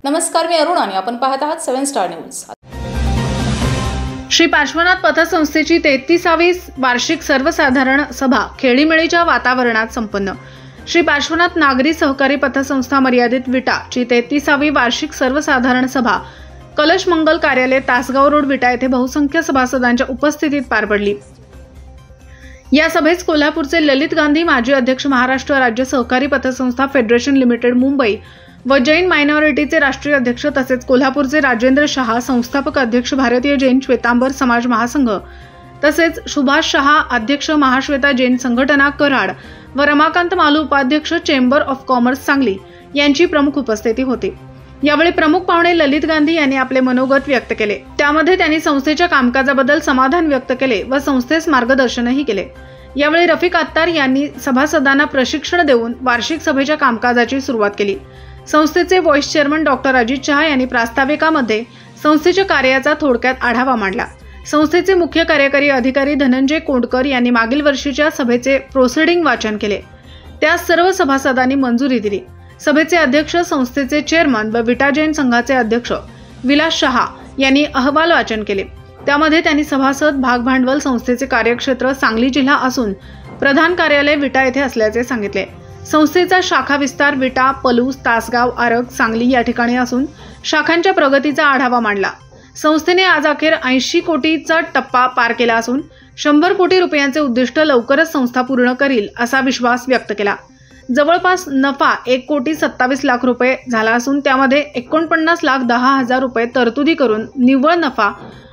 नमस्कार, मी अरुण आणि आपण पाहत आहात 7 स्टार न्यूज। श्री पार्श्वनाथ पतसंस्थेची 33वी वार्षिक सर्वसाधारण सभा खेळीमेळीच्या वातावरणात संपन्न। श्री पार्श्वनाथ नागरी सहकारी पतसंस्था मर्यादित विटा ची 33वी वार्षिक सर्वसाधारण सभा कलश मंगल कार्यालय तासगाव रोड विटा येथे बहुसंख्य सभासदांच्या उपस्थितीत पार पडली। या सभेस कोल्हापूरचे ललित गांधी माजी अध्यक्ष महाराष्ट्र राज्य सहकारी पतसंस्था फेडरेशन लिमिटेड मुंबई व जैन मायनॉरिटीचे राष्ट्रीय अध्यक्ष तसेच कोल्हापूरचे राजेंद्र शहा संस्थापक अध्यक्ष भारतीय जैन श्वेतांबर समाज महासंघ तसेच सुभाष शहा अध्यक्ष महाश्वेता जैन संघटना कराड व रमाकांत मालू उपाध्यक्ष चेंबर ऑफ कॉमर्स सांगली यांची प्रमुख उपस्थिती होती। यावेळी प्रमुख पाहुणे ललित गांधी यांनी आपले मनोगत व्यक्त केले। त्यामध्ये त्यांनी संस्थेच्या कामकाजाबद्दल समाधान व्यक्त केले व संस्थेस मार्गदर्शनही केले। यावेळी रफिक अत्तार यांनी सभासदांना प्रशिक्षण देऊन वार्षिक सभेच्या कामकाजाची सुरुवात केली। संस्थेचे vice chairman doctor Ajit Shah यांनी प्रास्ताविकामध्ये संस्थेच्या कार्याचा थोडक्यात आढावा मांडला। संस्थेचे मुख्य कार्यकारी अधिकारी धनंजय कोंडकर यांनी मागील वर्षीच्या सभेचे प्रोसिडिंग वाचन केले। त्यास सर्व सभासदांनी मंजुरी दिली। सभेचे अध्यक्ष संस्थेचे चेअरमन व विटा जैन संघाचे अध्यक्ष विलास शहा यांनी अहवाल वाचन केले। त्यामध्ये त्यांनी सभासद भाग भांडवल संस्थेचे कार्यक्षेत्र सांगली जिल्हा असून प्रधान कार्यालय विटा येथे असल्याचे सांगितले। संस्थेचा शाखा विस्तार विटा, पलूस, तासगाव, आरग, सांगली या ठिकाणी असून शाखांच्या प्रगतीचा आढावा मांडला। संस्थेने आज अखेर 80 कोटीचा टप्पा पार केला असून 100 कोटी रुपयांचे उद्दिष्ट लवकरच संस्था पूर्ण करील असा विश्वास व्यक्त केला। जवळपास नफा 1,27,00,000 रुपये झाला असून त्यामध्ये 49,10,00,000 रुपये तरतुदी करून निव्वळ नफा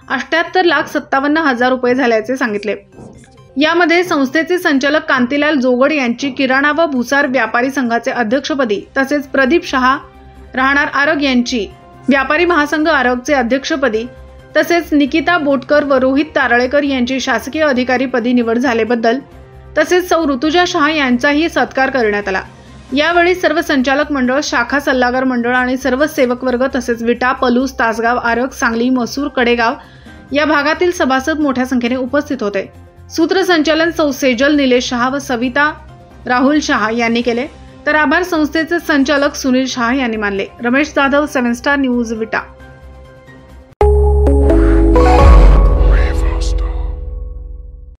78,57,000 रुपये झाल्याचे सांगितले। यामध्ये संस्थेचे संचालक कांतीलाल जोगड यांची किराणा व भुसार व्यापारी संघाचे अध्यक्षपदी तसेच प्रदीप शहा राहणार आरग यांची व्यापारी महासंघ आरगचे अध्यक्षपदी तसेच निकिता बोटकर व रोहित तारळेकर यांची शासकीय अधिकारीपदी निवड झाल्याबद्दल तसेच सौ ऋतुजा शहा यांचाही सत्कार करण्यात आला। यावेळी सर्व संचालक मंडळ, शाखा सल्लागार मंडळ आणि सर्व सेवक वर्ग तसेच विटा, पलूस, तासगाव, आरग, सांगली, मसूर, कडेगाव या भागातील सभासद मोठ्या संख्येने उपस्थित होते। सूत्रसंचालन सौ सेजल निलेश शहा व सविता राहुल शहा यांनी केले, तर आभार संस्थेचे संचालक सुनील शहा यांनी मानले। रमेश जाधव, 7 स्टार न्यूज, विटा।